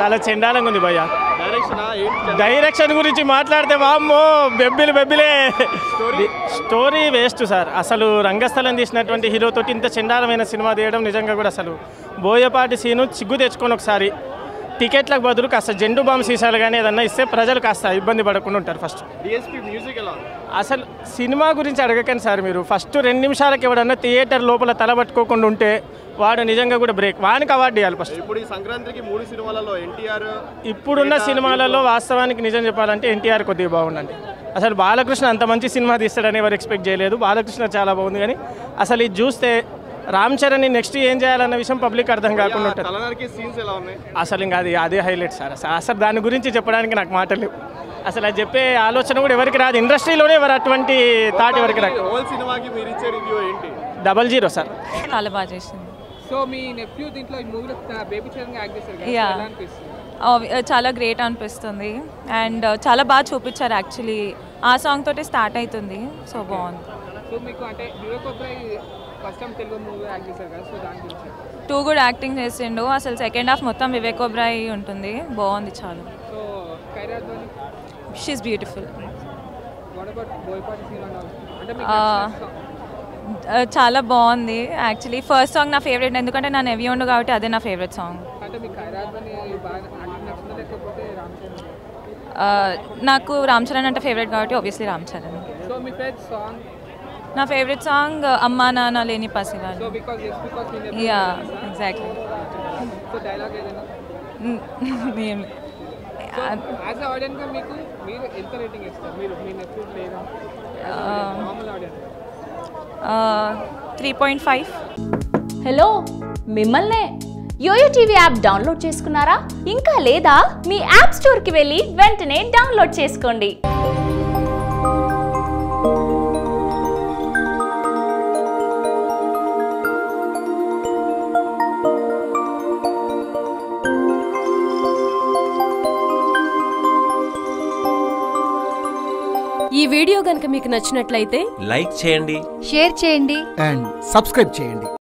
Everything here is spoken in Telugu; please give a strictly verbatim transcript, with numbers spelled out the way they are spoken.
చాలా చెండాలంగా ఉంది భయ్య. డైరెక్షన్ గురించి మాట్లాడితే వామ్మో బెబ్బిలు బెబ్బిలే. Story waste sir. అసలు రంగస్థలం తీసినటువంటి హీరోతోటి ఇంత చెండాలమైన సినిమా తీయడం నిజంగా కూడా అసలు బోయపాటి సీను సిగ్గు తెచ్చుకొని ఒకసారి టికెట్లకు బదులు కాస్త జెండు బాంబు సీసాలు కానీ ఏదన్నా ఇస్తే ప్రజలు కాస్త ఇబ్బంది పడకుండా ఉంటారు. ఫస్ట్ అసలు సినిమా గురించి అడగకండి సార్ మీరు. ఫస్ట్ రెండు నిమిషాలకి ఎవడన్నా థియేటర్ లోపల తలబట్టుకోకుండా ఉంటే వాడు నిజంగా కూడా బ్రేక్ వానికి అవార్డు ఇవ్వాలి ఫస్ట్. ఇప్పుడు ఈ సంక్రాంతికి మూడు సినిమాలలో ఎన్టీఆర్ ఇప్పుడున్న సినిమాలలో వాస్తవానికి నిజం చెప్పాలంటే ఎన్టీఆర్ కొద్దిగా బాగుండండి. అసలు బాలకృష్ణ అంత మంచి సినిమా తీస్తాడని ఎవరు ఎక్స్పెక్ట్ చేయలేదు. బాలకృష్ణ చాలా బాగుంది. కానీ అసలు ఇది చూస్తే రామ్ చరణ్ నెక్స్ట్ ఏం చేయాలన్న విషయం పబ్లిక్ అర్థం కాకుండా ఉంటుంది. అసలు ఇంకా అది అదే హైలైట్ సార్. అసలు దాని గురించి చెప్పడానికి నాకు మాటలు లేవు. అసలు అది చెప్పే ఆలోచన కూడా ఎవరికి రాదు. ఇండస్ట్రీలోనే ఎవరు అటువంటి థాట్ ఎవరికి రాదు. Double zero sir. చాలా బాగా చేసింది. సో మీ నెఫ్యూ దీంట్లో ఈ మూవీలో బేబీ చరణ్ యాక్ట్ చేశారు కదా, ఎలా అనిపిస్తుంది? చాలా గ్రేట్ అనిపిస్తుంది. అండ్ చాలా బాగా చూపించారు. యాక్చువల్లీ ఆ సాంగ్ తోటి స్టార్ట్ అవుతుంది. సో బాగుంది. సో మీకు అంటే Vivek Oberoi first time Telugu movie act చేశారు కదా, సో దాని గురించి టూ కూడా యాక్టింగ్ చేసిండు. అసలు సెకండ్ హాఫ్ మొత్తం వివేక్ ఒబ్రాయ్ ఉంటుంది. బాగుంది చాలా. So Kiara Advani she's beautiful. What about Boyapati scene అంటే చాలా బాగుంది. యాక్చువల్లీ ఫస్ట్ సాంగ్ నా ఫేవరెట్, ఎందుకంటే నా నెవి ఉండు కాబట్టి అదే నా ఫేవరెట్ సాంగ్. అంటే మీకు కైరా అద్వానీ బాగా నచ్చిందా లేకపోతే రామ్ చరణ్? నాకు రామ్ చరణ్ అంటే ఫేవరెట్ కాబట్టి ఆబ్వియస్లీ రామ్ చరణ్. సో మీ ఫేవరెట్ సాంగ్? నా ఫేవరెట్ సాంగ్ అమ్మా నాన్న లేని పసివాళ్ళు. సో బికాజ్ జస్ట్ బికాజ్ మీరు యా ఎగ్జాక్ట్లీ. సో డైలాగ్ ఏదైనా ఏం యాజ్ ఎ ఆడియన్స్ గా మీకు మీరు ఎంత రేటింగ్ ఇస్తారు? మీరు మీ నెట్ఫ్లిక్స్ లేదా normal audience? Three point five. Hello, మిమ్మల్నే. యోయో టీవీ యాప్ డౌన్లోడ్ చేసుకున్నారా? ఇంకా లేదా? మీ యాప్ స్టోర్కి వెళ్ళి వెంటనే డౌన్లోడ్ చేసుకోండి. ఈ వీడియో గనుక మీకు నచ్చినట్లయితే లైక్ చేయండి, షేర్ చేయండి అండ్ సబ్స్క్రైబ్ చేయండి.